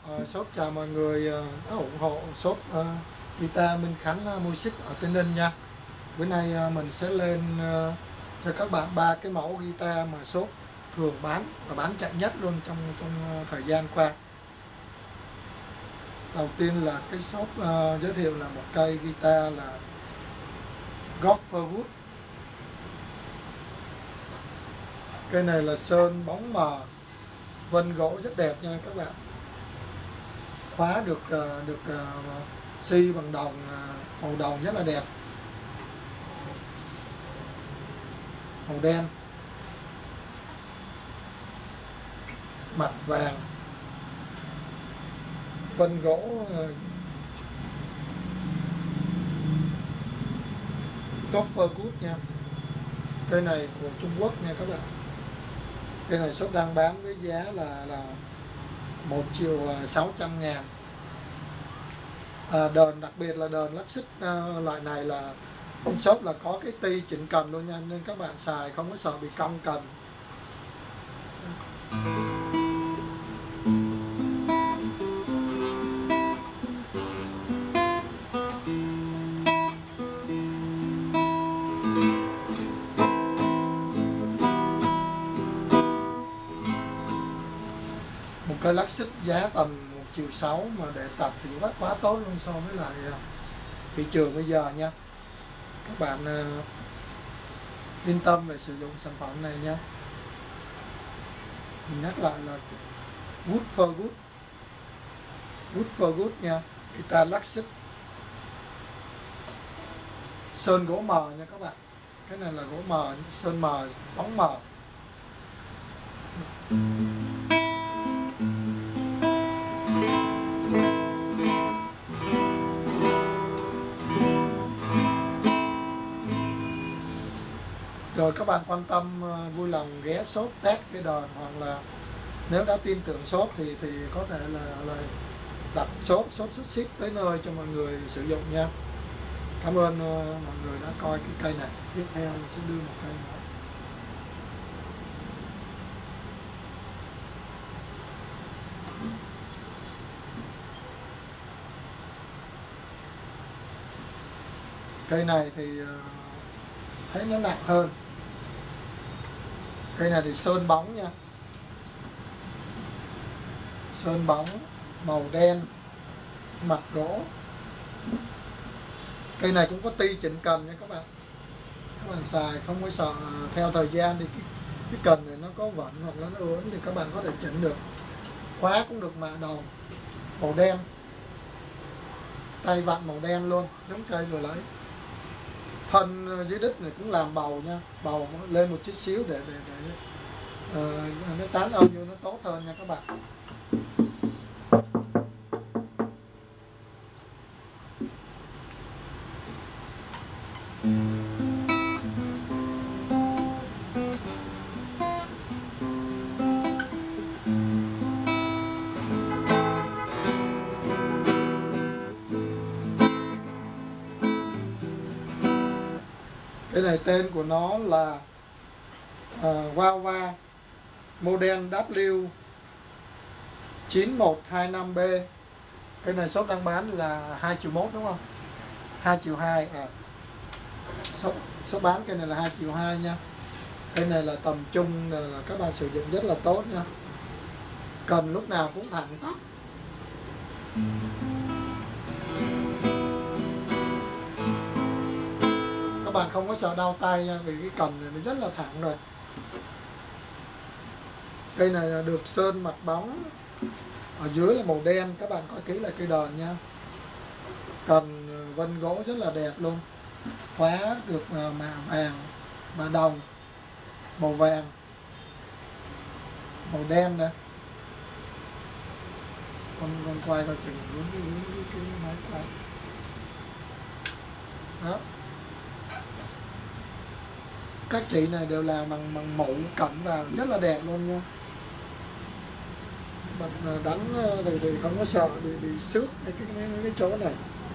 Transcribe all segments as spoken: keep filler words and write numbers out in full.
Uh, shop chào mọi người uh, đã ủng hộ shop uh, guitar Minh Khánh uh, Music ở Tây Ninh nha. Bữa nay uh, mình sẽ lên uh, cho các bạn ba cái mẫu guitar mà shop thường bán và bán chạy nhất luôn trong trong uh, thời gian qua. Đầu tiên là cái shop uh, giới thiệu là một cây guitar là Gopherwood. Cây này là sơn bóng mờ, vân gỗ rất đẹp nha các bạn. Khóa được uh, được uh, xi bằng đồng, uh, màu đồng rất là đẹp, màu đen, mặt vàng, vân gỗ uh, Gopherwood nha. Cây này của Trung Quốc nha các bạn. Cây này shop đang bán với giá là là một triệu sáu trăm ngàn. À, đờn đặc biệt là đờn lắc xích uh, loại này là bên shop là có cái ti chỉnh cần luôn nha, nên các bạn xài không có sợ bị cong cần. Một cây lắc xích giá tầm một triệu sáu mà để tập thì rất quá tốt luôn so với lại thị trường bây giờ nha. Các bạn uh, yên tâm về sử dụng sản phẩm này nha. Mình nhắc lại là Gopherwood, Gopherwood nha, guitar lắc xích, sơn gỗ mờ nha các bạn. Cái này là gỗ mờ, sơn mờ, bóng mờ. Rồi các bạn quan tâm vui lòng ghé shop test cái đờn, hoặc là nếu đã tin tưởng shop thì thì có thể là, là đặt shop, shop ship, ship tới nơi cho mọi người sử dụng nha. Cảm ơn uh, mọi người đã coi cái cây này. Tiếp theo mình sẽ đưa một cây nữa. Cây này thì uh, thấy nó nặng hơn. Cây này thì sơn bóng nha, sơn bóng màu đen, mặt gỗ. Cây này cũng có ti chỉnh cần nha các bạn. Các bạn xài không có sợ theo thời gian thì cái, cái cần này nó có vẩn hoặc là nó ướn thì các bạn có thể chỉnh được. Khóa cũng được mạ đầu màu đen, tay vặn màu đen luôn, giống cây vừa lấy. Thân dưới đít này cũng làm bầu nha, bầu lên một chút xíu để để, để uh, nó tán âm vô nó tốt hơn nha các bạn. Cái này tên của nó là uh, Wawa model W chín một hai năm B. Cái này shop đang bán là hai triệu mốt đúng không? hai triệu hai. À. Shop, shop bán cái này là hai triệu hai nha. Cái này là tầm trung là các bạn sử dụng rất là tốt nha. Cần lúc nào cũng thẳng tắp. Các bạn không có sợ đau tay nha, vì cái cần này nó rất là thẳng rồi. Cây này là được sơn mặt bóng, ở dưới là màu đen, các bạn coi kỹ là cây đờn nha. Cần vân gỗ rất là đẹp luôn. Khóa được mạ vàng, mạ đồng, màu vàng, màu đen nè. Con con quay vào chừng hướng cái hướng cái, cái máy quay. Đó. Các chị này đều làm bằng bằng mũ cẩn vào rất là đẹp luôn nha. Bạn đánh thì, thì không có sợ bị bị xước cái, cái, cái, cái chỗ này.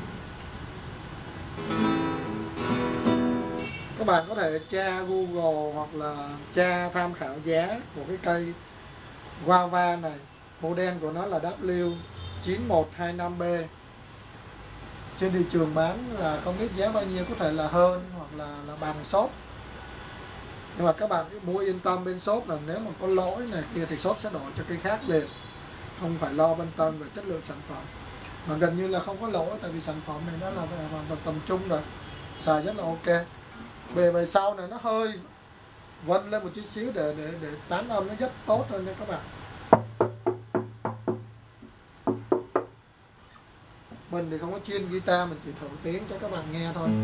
Các bạn có thể tra Google hoặc là tra tham khảo giá của cái cây Wawa này. Model của nó là W chín một hai năm B. Trên thị trường bán là không biết giá bao nhiêu, có thể là hơn hoặc là là bằng shop. Nhưng mà các bạn mua yên tâm, bên shop là nếu mà có lỗi này kia thì shop sẽ đổi cho cây khác liền, không phải lo băn tâm về chất lượng sản phẩm. Mà gần như là không có lỗi, tại vì sản phẩm này nó là hoàn toàn tầm trung rồi, xài rất là ok. Bề bề sau này nó hơi vân lên một chút xíu để để để tán âm nó rất tốt hơn nha các bạn. Mình thì không có chuyên guitar, mình chỉ thử tiếng cho các bạn nghe thôi.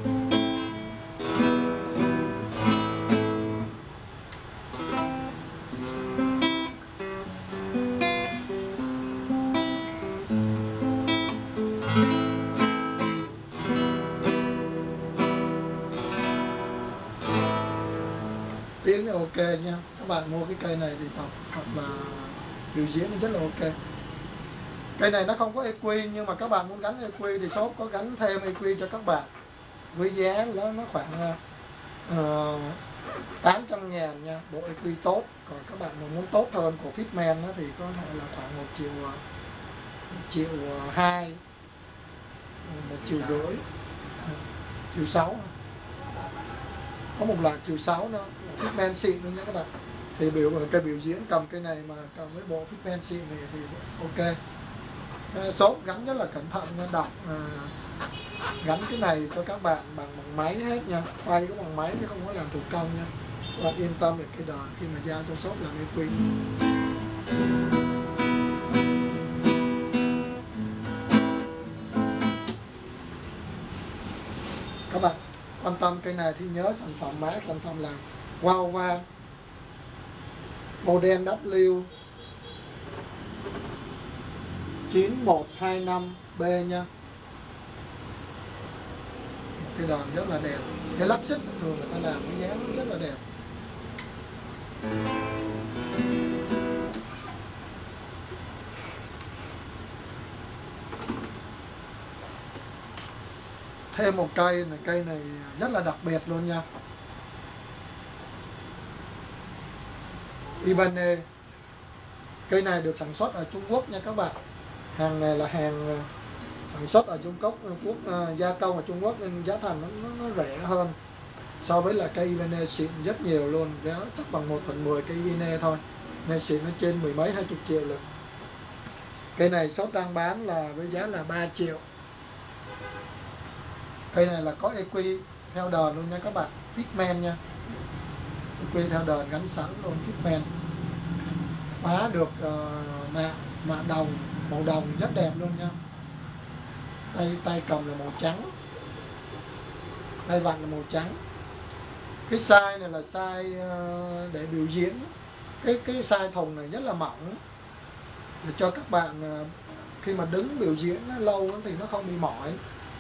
Tiếng này ok nha. Các bạn mua cái cây này thì tập hoặc là biểu diễn nó rất là ok. Cây này nó không có e quy, nhưng mà các bạn muốn gắn e quy thì shop có gắn thêm e quy cho các bạn. Với giá nó nó khoảng uh, tám trăm ngàn nha, bộ e quy tốt. Còn các bạn mà muốn tốt hơn của Fitman thì có thể là khoảng một triệu một triệu hai, một triệu rưỡi, triệu sáu. Có một loại triệu sáu nữa, Fitman xịn luôn nha các bạn. Thì biểu cây biểu diễn cầm cây này mà cầm với bộ Fitman xịn này thì ok. Số gắn rất là cẩn thận nha, đọc à, gắn cái này cho các bạn bằng bằng máy hết nha, phay có bằng máy chứ không có làm thủ công nha. Các bạn yên tâm về cái đờn khi mà giao cho shop làm e quy. Các bạn quan tâm cây này thì nhớ sản phẩm mã sản phẩm là Wah-Wah model W chín một hai năm B nha. Cái đòn rất là đẹp, cái lắc xích thường người ta làm cái dáng rất là đẹp. Thêm một cây này, cây này rất là đặc biệt luôn nha. Ibanez. Cây này được sản xuất ở Trung Quốc nha các bạn. Hàng này là hàng sản xuất ở Trung Quốc, quốc uh, gia công ở Trung Quốc nên giá thành nó, nó, nó rẻ hơn so với là cây Ibanez xịn rất nhiều luôn. Giá chắc bằng một phần mười cây Ibanez thôi, nên xịn nó trên mười mấy hai chục triệu lận. Cây này shop đang bán là với giá là ba triệu. Cây này là có e quy theo đờn luôn nha các bạn, Fitman nha, e quy theo đờn gắn sẵn luôn, Fitman. Khóa được uh, mạ mạ đồng, màu đồng rất đẹp luôn nha. Tay tay cầm là màu trắng, tay vặn là màu trắng. Cái size này là size uh, để biểu diễn. Cái cái size thùng này rất là mỏng để cho các bạn uh, khi mà đứng biểu diễn nó lâu thì nó không bị mỏi.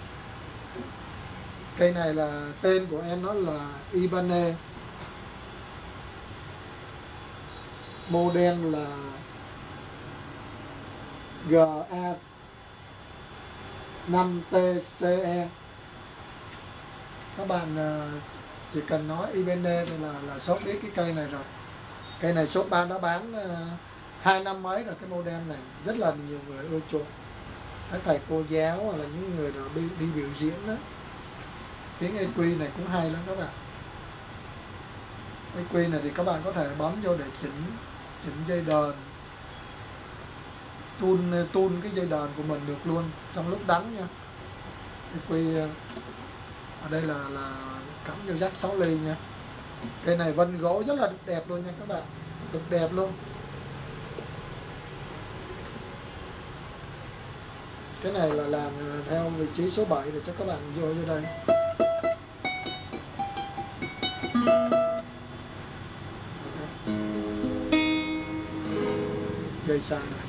Cây này là tên của em nó là Ibanez, model là G A năm T C E. Các bạn chỉ cần nói Ibanez thì là là shop biết cái cây này rồi. Cây này shop bán đã bán hai năm mấy rồi. Cái model này rất là nhiều người ưa chuộng, các thầy cô giáo hoặc là những người nào đi, đi biểu diễn đó. Tiếng e quy này cũng hay lắm các bạn. e quy này thì các bạn có thể bấm vô để chỉnh chỉnh dây đờn, tune tune cái dây đờn của mình được luôn trong lúc đánh nha. e quy ở đây là là cắm vô jack sáu ly nha. Cây này vân gỗ rất là đẹp luôn nha các bạn, cực đẹp luôn. Cái này là làm theo vị trí số bảy để cho các bạn vô vô đây. Dây xài này.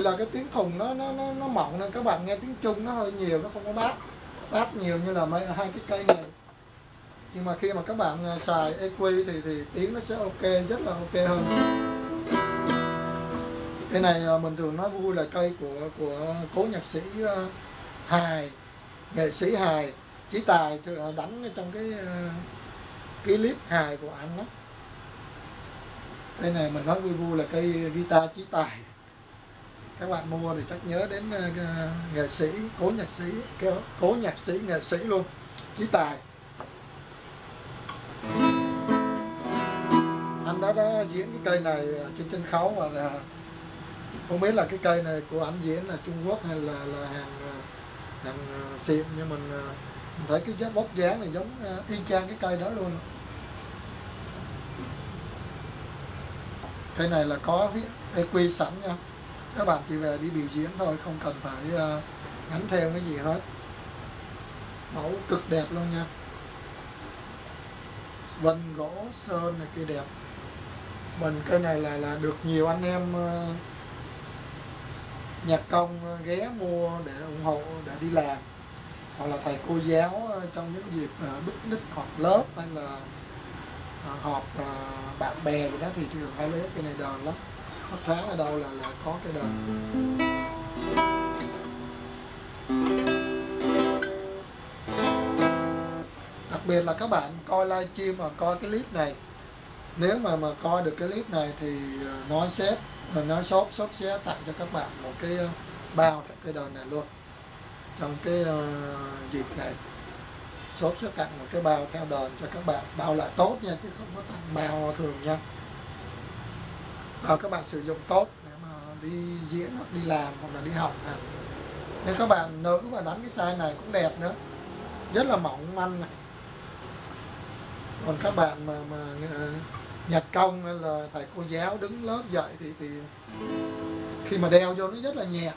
là cái tiếng thùng nó nó nó nó mỏng nên các bạn nghe tiếng Trung nó hơi nhiều, nó không có bass bass nhiều như là mấy hai cái cây này. Nhưng mà khi mà các bạn xài e quy thì thì tiếng nó sẽ ok, rất là ok hơn. Cây này mình thường nói vui là cây của của cố nhạc sĩ hài, nghệ sĩ hài Chí Tài đánh trong cái cái clip hài của anh đó. Cây này mình nói vui vui là cây guitar Chí Tài. Các bạn mua thì chắc nhớ đến nghệ sĩ, cố nhạc sĩ, cố nhạc sĩ nghệ sĩ luôn, Chí Tài. Anh đã, đã diễn cái cây này trên sân khấu và là không biết là cái cây này của anh diễn là Trung Quốc hay là là hàng hàng xịn, nhưng mình, mình thấy cái giá bóc dáng này giống y chang cái cây đó luôn. Cây này là có e quy sẵn nha, các bạn chỉ về đi biểu diễn thôi, không cần phải uh, gắn thêm cái gì hết. Mẫu cực đẹp luôn nha, vân gỗ sơn này kia đẹp. Mình cây này là là được nhiều anh em uh, nhạc công uh, ghé mua để ủng hộ để đi làm, hoặc là thầy cô giáo uh, trong những dịp uh, picnic họp lớp hay là uh, họp uh, bạn bè gì đó thì thường hay lấy cây này đờn lắm. Một tháng ở đâu là là có cái đờn. Đặc biệt là các bạn coi livestream mà coi cái clip này, nếu mà mà coi được cái clip này thì nói sếp, nói shop shop sẽ tặng cho các bạn một cái bao theo cái đờn này luôn. Trong cái uh, dịp này shop sẽ tặng một cái bao theo đờn cho các bạn, bao lại tốt nha, chứ không có tặng bao thường nha. Và các bạn sử dụng tốt để mà đi diễn hoặc đi làm hoặc là đi học à. Nên các bạn nữ mà đánh cái size này cũng đẹp nữa, rất là mỏng manh này. Còn các bạn mà, mà uh, nhạc công hay là thầy cô giáo đứng lớp dạy thì, thì khi mà đeo vô nó rất là nhẹ.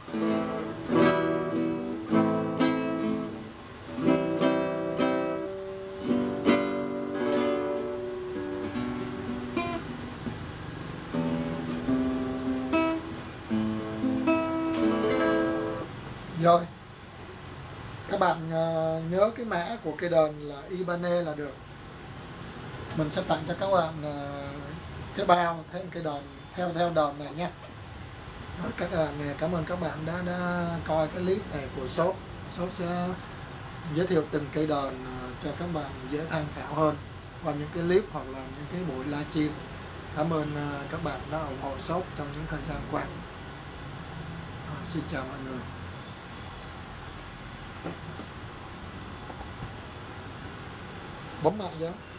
Rồi, các bạn uh, nhớ cái mã của cây đờn là Ibanez là được. Mình sẽ tặng cho các bạn uh, cái bao thêm cây đờn theo theo đờn này nha. Rồi, các bạn cảm ơn các bạn đã đã coi cái clip này của shop. Shop sẽ giới thiệu từng cây đờn uh, cho các bạn dễ tham khảo hơn qua những cái clip hoặc là những cái buổi livestream. Cảm ơn uh, các bạn đã ủng hộ shop trong những thời gian qua. Uh, xin chào mọi người. Bấm mặt vô.